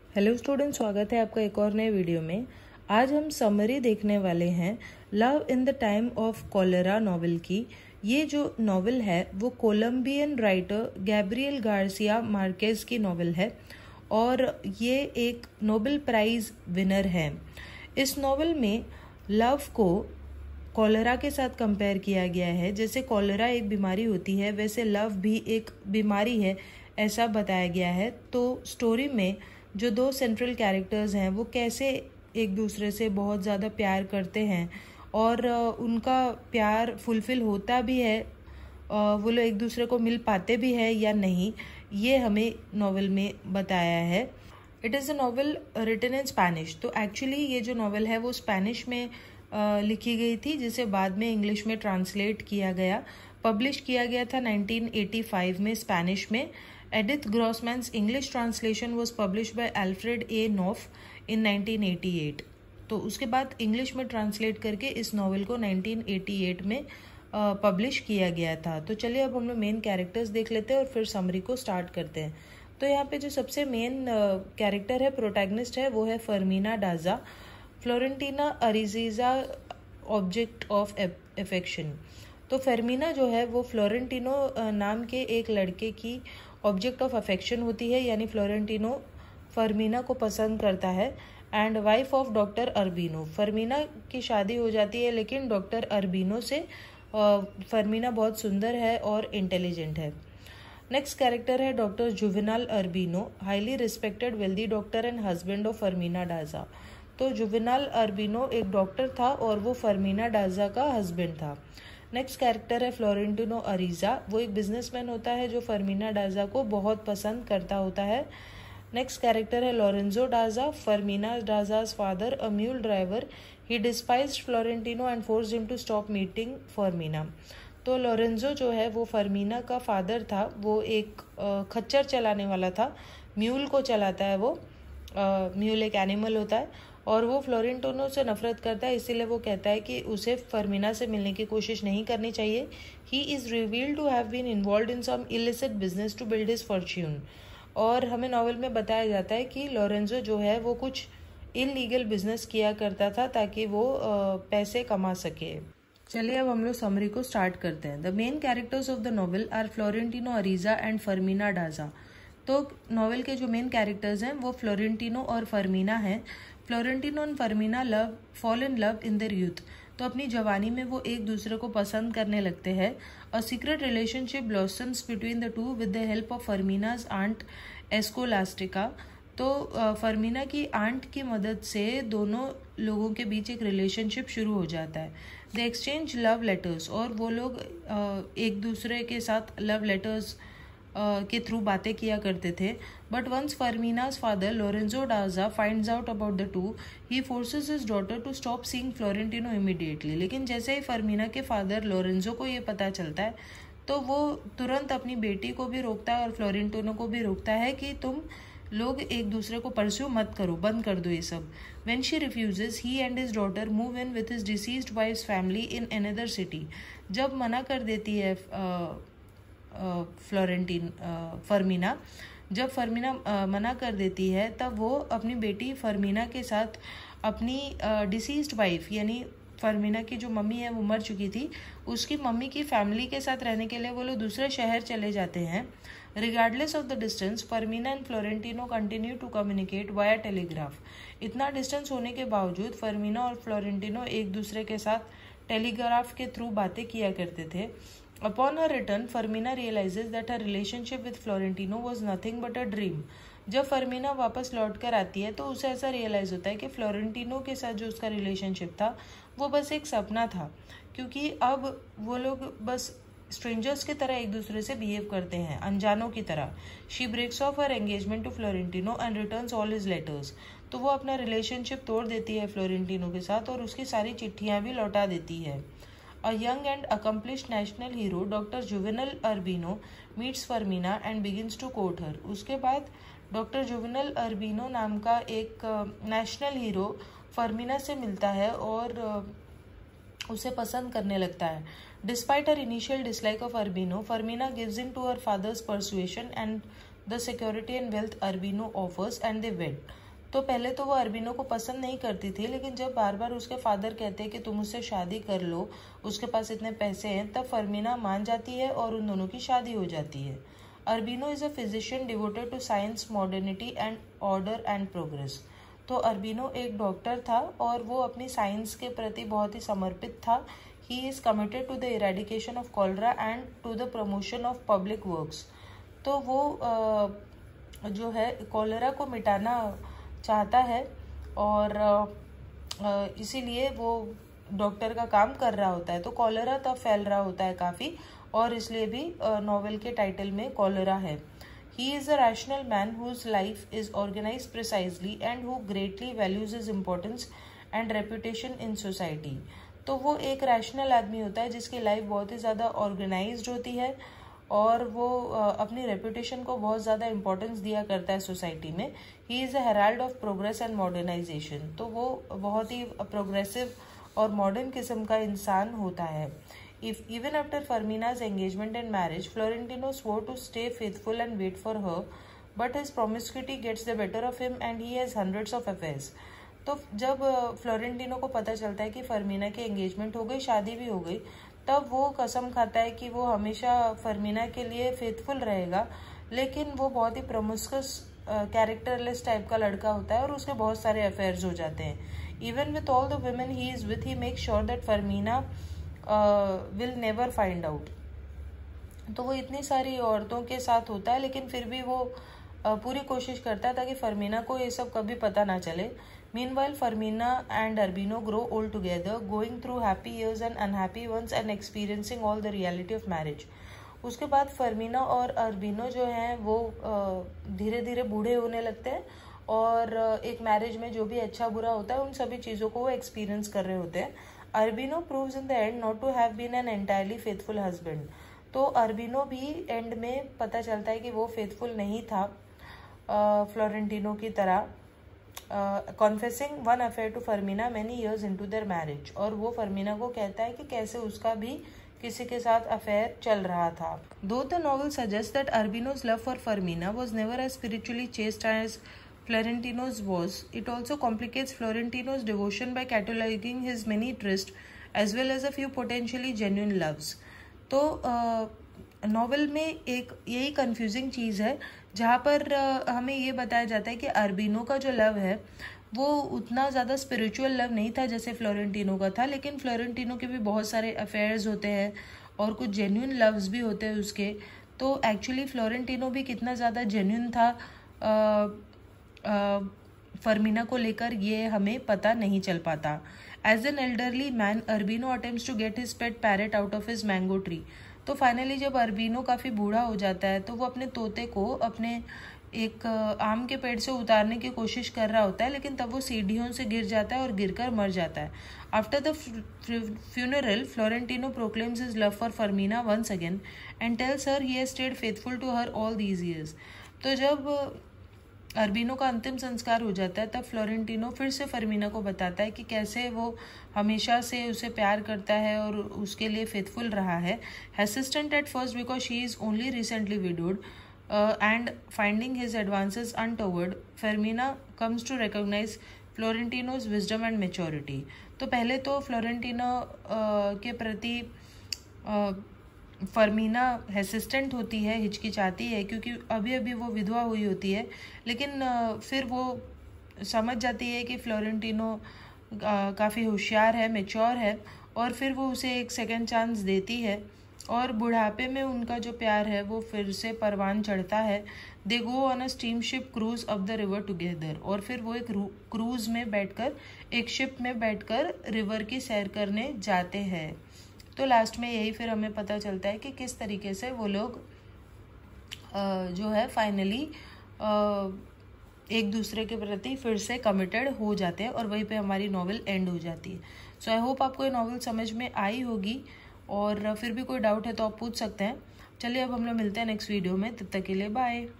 Hello student, स्वागत है आपका एक और नए वीडियो में। आज हम समरी देखने वाले हैं love in the time of cholera novel की। ये जो नॉवेल है वो Colombian writer Gabriel Garcia Marquez की नॉवेल है और ये एक नोबेल प्राइज विनर है। इस नॉवेल में लव को कॉलेरा के साथ कंपेयर किया गया है। जैसे कॉलेरा एक बीमारी होती है वैसे लव भी एक बीमारी है, ऐसा बताया गया है। तो स्टोरी में जो दो सेंट्रल कैरेक्टर्स हैं वो कैसे एक दूसरे से बहुत ज़्यादा प्यार करते हैं और उनका प्यार फुलफिल होता भी है, वो लोग एक दूसरे को मिल पाते भी हैं या नहीं, ये हमें नॉवेल में बताया है। It is a novel written in Spanish. तो एक्चुअली ये जो नॉवेल है वो स्पेनिश में लिखी गई थी, जिसे बाद में इंग्लिश में ट्रांसलेट किया गया, पब्लिश किया गया था 1985 में स्पेनिश में। Edith Grossman's English translation was publish by Alfred A Knopf in 1988। तो उसके बाद इंग्लिश में ट्रांसलेट करके इस नॉवेल को 1988 में पब्लिश किया गया था। तो चलिए अब हम लोग मेन कैरेक्टर्स देख लेते हैं और फिर समरी को स्टार्ट करते हैं। तो यहाँ पे जो सबसे मेन कैरेक्टर है, प्रोटैगनिस्ट है, वो है Fermina Daza, Florentina Ariza object of affection. तो फर्मीना जो है वो फ्लोरेंटिनो नाम के एक लड़के की ऑब्जेक्ट ऑफ अफेक्शन होती है, यानी फ्लोरेंटिनो फर्मीना को पसंद करता है। And wife of doctor Urbino, Fermina की शादी हो जाती है लेकिन डॉक्टर अरबीनो से। फर्मीना बहुत सुंदर है और इंटेलिजेंट है। नेक्स्ट कैरेक्टर है doctor Juvenal Urbino, highly respected wealthy doctor and husband of Fermina Daza. तो जुवेनाल अरबीनो एक डॉक्टर था और वो फर्मीना डाजा का हस्बैंड था। नेक्स्ट कैरेक्टर है फ्लोरेंटिनो अरीजा, वो एक बिजनेसमैन होता है जो फर्मीना डाजा को बहुत पसंद करता होता है। नेक्स्ट कैरेक्टर है Lorenzo Daza, Fermina Daza's father, a mule driver. He despised Florentino and forced him to stop meeting Fermina. तो लोरेंजो जो है वो फर्मीना का फादर था, वो एक खच्चर चलाने वाला था, म्यूल को चलाता है वो। म्यूल एक एनिमल होता है और वो फ्लोरेंटिनो से नफरत करता है, इसीलिए वो कहता है कि उसे फर्मीना से मिलने की कोशिश नहीं करनी चाहिए। He is revealed to have been involve in some illicit business to build his fortune. और हमें नॉवेल में बताया जाता है कि लोरेंजो जो है वो कुछ इलीगल बिजनेस किया करता था ताकि वो पैसे कमा सके। चलिए अब हम लोग समरी को स्टार्ट करते हैं। The main characters of the novel are Florentino Ariza and Fermina Daza. तो नॉवेल के जो मेन कैरेक्टर्स हैं वो फ्लोरेंटिनो और फर्मीना हैं। फ्लोरेंटिनो और Fermina fall in love in their youth. तो अपनी जवानी में वो एक दूसरे को पसंद करने लगते हैं। A secret relationship blossoms between the two with the help of Fermina's aunt Escolastica. तो फर्मीना की आंट की मदद से दोनों लोगों के बीच एक रिलेशनशिप शुरू हो जाता है। दे एक्सचेंज लव लेटर्स, और वो लोग एक दूसरे के साथ लव लेटर्स के थ्रू बातें किया करते थे। But once Fermina's father Lorenzo Daza finds out about the two, he forces his daughter to stop seeing Florentino immediately. लेकिन जैसे ही फर्मीना के फादर लोरेंजो को ये पता चलता है तो वो तुरंत अपनी बेटी को भी रोकता है और फ्लोरेंटिनो को भी रोकता है कि तुम लोग एक दूसरे को परस्यू मत करो, बंद कर दो ये सब। When she refuses, he and his daughter move in with his deceased wife's family in another city. जब मना कर देती है फर्मीना, जब फर्मीना मना कर देती है तब वो अपनी बेटी फर्मीना के साथ अपनी डिसीज्ड वाइफ, यानी फर्मीना की जो मम्मी है वो मर चुकी थी, उसकी मम्मी की फैमिली के साथ रहने के लिए वो लोग दूसरे शहर चले जाते हैं। Regardless of the distance, Fermina and Florentino continue to communicate via telegraph. इतना डिस्टेंस होने के बावजूद फर्मीना और फ्लोरेंटिनो एक दूसरे के साथ टेलीग्राफ के थ्रू बातें किया करते थे। Upon her return, Fermina realizes that her relationship with Florentino was nothing but a dream. जब फर्मीना वापस लौट कर आती है तो उसे ऐसा रियलाइज होता है कि फ्लोरेंटिनो के साथ जो उसका रिलेशनशिप था वो बस एक सपना था, क्योंकि अब वो लोग बस स्ट्रेंजर्स की तरह एक दूसरे से बिहेव करते हैं, अनजानों की तरह। She breaks off her engagement to Florentino and returns all his letters. तो वो अपना रिलेशनशिप तोड़ देती है फ्लोरेंटिनो के साथ और उसकी सारी चिट्ठियाँ भी लौटा देती है। A young and accomplished national hero, Dr. Juvenal Urbino, meets Fermina and begins to court her. उसके बाद डॉक्टर जुवेनल अरबीनो नाम का एक नेशनल हीरो फर्मीना से मिलता है और उसे पसंद करने लगता है। Despite her initial dislike of Urbino, Fermina gives in to her father's persuasion and the security and wealth Urbino offers and they wed. तो पहले तो वो अरबिनो को पसंद नहीं करती थी, लेकिन जब बार बार उसके फादर कहते हैं कि तुम उससे शादी कर लो, उसके पास इतने पैसे हैं, तब फर्मीना मान जाती है और उन दोनों की शादी हो जाती है। Urbino is a physician devoted to science, modernity and order and progress. तो अरबिनो एक डॉक्टर था और वो अपनी साइंस के प्रति बहुत ही समर्पित था। He is committed to the eradication of cholera and to the promotion of public works. तो वो जो है कॉलरा को मिटाना चाहता है और इसीलिए वो डॉक्टर का काम कर रहा होता है। तो कॉलरा तब फैल रहा होता है काफ़ी, और इसलिए भी नॉवेल के टाइटल में कॉलरा है। He is a rational man whose life is organized precisely and who greatly values his importance and reputation in society। तो वो एक रैशनल आदमी होता है जिसकी लाइफ बहुत ही ज़्यादा ऑर्गेनाइज्ड होती है और वो अपनी रेपुटेशन को बहुत ज़्यादा इम्पोर्टेंस दिया करता है सोसाइटी में। He is a herald of progress and modernisation. तो वो बहुत ही प्रोग्रेसिव और मॉडर्न किस्म का इंसान होता है। Even after Fermina's engagement and marriage, Florentino swore to stay faithful and wait for her, but his promiscuity gets the better of him and he has hundreds of affairs। तो जब Florentino को पता चलता है कि फर्मीना की एंगेजमेंट हो गई, शादी भी हो गई, तब वो कसम खाता है कि वो हमेशा फर्मीना के लिए फेथफुल रहेगा। लेकिन वो बहुत ही प्रमुस्कस कैरेक्टरलेस टाइप का लड़का होता है और उसके बहुत सारे अफेयर्स हो जाते हैं। Even with all the women he is with, he make sure that Fermina will never find out. तो वो इतनी सारी औरतों के साथ होता है, लेकिन फिर भी वो पूरी कोशिश करता है ताकि फर्मीना को ये सब कभी पता ना चले। Meanwhile Fermina and Urbino grow old together, going through happy years and unhappy ones and experiencing all the reality of marriage. उसके बाद फर्मीना और अरबिनो जो हैं वो धीरे धीरे बूढ़े होने लगते हैं और एक मैरिज में जो भी अच्छा बुरा होता है उन सभी चीज़ों को वो एक्सपीरियंस कर रहे होते हैं। Urbino proves in the end not to have been an entirely faithful husband. तो अरबिनो भी एंड में पता चलता है कि वो फेथफुल नहीं था फ्लोरेंटिनो की तरह, confessing one affair to Fermina many years into their marriage. और वो फर्मीना को कहता है कि कैसे उसका भी किसी के साथ अफेयर चल रहा था। Though the novel suggest that Urbino's love for Fermina was never as spiritually chaste as Florentino's was, it also complicates Florentino's devotion by cataloging his many trysts as well as a few potentially genuine loves। तो novel में एक यही confusing चीज़ है जहाँ पर हमें ये बताया जाता है कि अरबिनो का जो लव है वो उतना ज़्यादा स्पिरिचुअल लव नहीं था जैसे फ्लोरेंटिनो का था, लेकिन फ्लोरेंटिनो के भी बहुत सारे अफेयर्स होते हैं और कुछ जेन्युइन लव्स भी होते हैं उसके। तो एक्चुअली फ्लोरेंटिनो भी कितना ज़्यादा जेन्युइन था फर्मीना को लेकर ये हमें पता नहीं चल पाता। As an elderly man Urbino attempts to get his pet parrot out of his mango tree. तो फाइनली जब अरबिनो काफ़ी बूढ़ा हो जाता है तो वो अपने तोते को अपने एक आम के पेड़ से उतारने की कोशिश कर रहा होता है, लेकिन तब वो सीढ़ियों से गिर जाता है और गिरकर मर जाता है। After the funeral Florentino proclaims his love for Fermina once again and tells her he has stayed faithful to her all these years. तो जब अरबिनो का अंतिम संस्कार हो जाता है तब फ्लोरेंटिनो फिर से फर्मीना को बताता है कि कैसे वो हमेशा से उसे प्यार करता है और उसके लिए फेथफुल रहा है। Hesitant at first because she is only recently widowed and finding his advances untoward, Fermina comes to recognise Florentino's wisdom and maturity. तो पहले तो फ्लोरेंटिनो के प्रति फर्मीना हेसिस्टेंट होती है, हिचकिचाती है, क्योंकि अभी अभी वो विधवा हुई होती है, लेकिन फिर वो समझ जाती है कि फ्लोरेंटिनो काफ़ी होशियार है, मैच्योर है, और फिर वो उसे एक सेकेंड चांस देती है और बुढ़ापे में उनका जो प्यार है वो फिर से परवान चढ़ता है। They go on a steamship cruise up the river together. और फिर वो एक क्रूज में बैठकर, एक शिप में बैठकर रिवर की सैर करने जाते हैं। तो लास्ट में यही फिर हमें पता चलता है कि किस तरीके से वो लोग जो है फाइनली एक दूसरे के प्रति फिर से कमिटेड हो जाते हैं और वहीं पे हमारी नॉवेल एंड हो जाती है। सो आई होप आपको ये नॉवेल समझ में आई होगी, और फिर भी कोई डाउट है तो आप पूछ सकते हैं। चलिए अब हम लोग मिलते हैं नेक्स्ट वीडियो में, तब तक के लिए बाय।